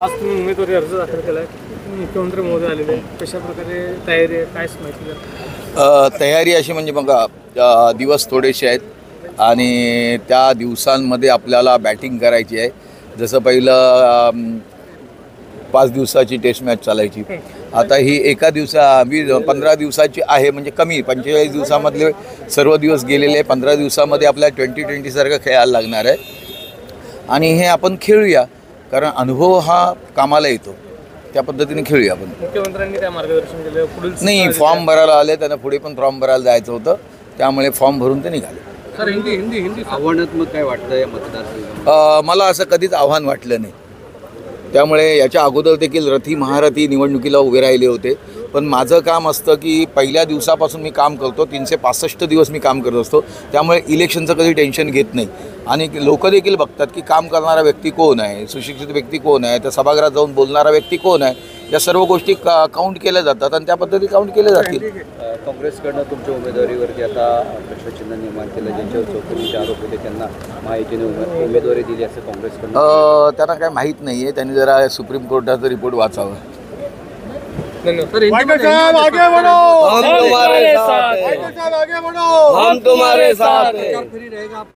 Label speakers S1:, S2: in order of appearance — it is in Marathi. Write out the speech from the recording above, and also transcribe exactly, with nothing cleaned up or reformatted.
S1: आज तुम्ही उमेदवारी अर्ज दाखल केला आहे, मुख्यमंत्री महोदय आलेले आहेत. कशा प्रकारे तयारी आहे, काय माहिती द्या.
S2: तयारी अशी म्हणजे बघा, अ, दिवस थोडेसे आहेत आणि त्या दिवसांमध्ये आपल्याला बॅटिंग करायची आहे. जसं पहिलं अम, पाच दिवसाची टेस्ट मॅच चालायची, आता ही एका दिवसा वीस पंधरा दिवसाची आहे. म्हणजे कमी पंचेचाळीस दिवसामधले सर्व दिवस गेलेले आहे. पंधरा दिवसामध्ये आपल्याला ट्वेंटी ट्वेंटीसारखं खेळायला लागणार आहे आणि हे आपण खेळूया, कारण अनुभव हा कामाला येतो. त्या पद्धतीने खेळूया आपण.
S1: मुख्यमंत्र्यांनी काय मार्गदर्शन केलं पुढील
S2: नाही, फॉर्म भरायला आले, त्यांना पुढे पण फॉर्म भरायला जायचं होतं, त्यामुळे फॉर्म भरून ते निघाले.
S1: सर हिंदी हिंदी हिंदी
S3: आव्हानात्मक काय वाटतं या मतदारसंघात?
S2: अ, मला असं कधीच आव्हान वाटलं नाही. त्यामुळे याच्या अगोदर देखील रथी महारथी निवडणुकीला उभे राहिले होते, पण माझं काम असतं की पहिल्या दिवसापासून मी काम करतो, तीनशे पासष्ट दिवस मी काम करत असतो. त्यामुळे इलेक्शनचं कधी टेन्शन घेत नाही आणि लोक देखील बघतात की काम करणारा व्यक्ती कोण आहे, सुशिक्षित व्यक्ती कोण आहे, त्या सभागृहात जाऊन बोलणारा व्यक्ती कोण आहे, या सर्व गोष्टी का काउंट केल्या जातात आणि त्या पद्धती काउंट केल्या जातील.
S3: काँग्रेसकडनं तुमच्या उमेदवारीवरती आता प्रश्नचिन्ह निर्माण केलं, ज्यांच्यावर चौकशीचे आरोप होते त्यांना माहितीने उमेदवारी दिली असं काँग्रेसकडनं.
S2: अ, त्यांना काय माहीत नाही आहे, त्यांनी जरा सुप्रीम कोर्टाचा रिपोर्ट वाचावा.
S1: धन्यवाद.
S4: आगे बढ़ो,
S5: हम तुम्हारे साथ हैं, हम तुम्हारे साथ हैं.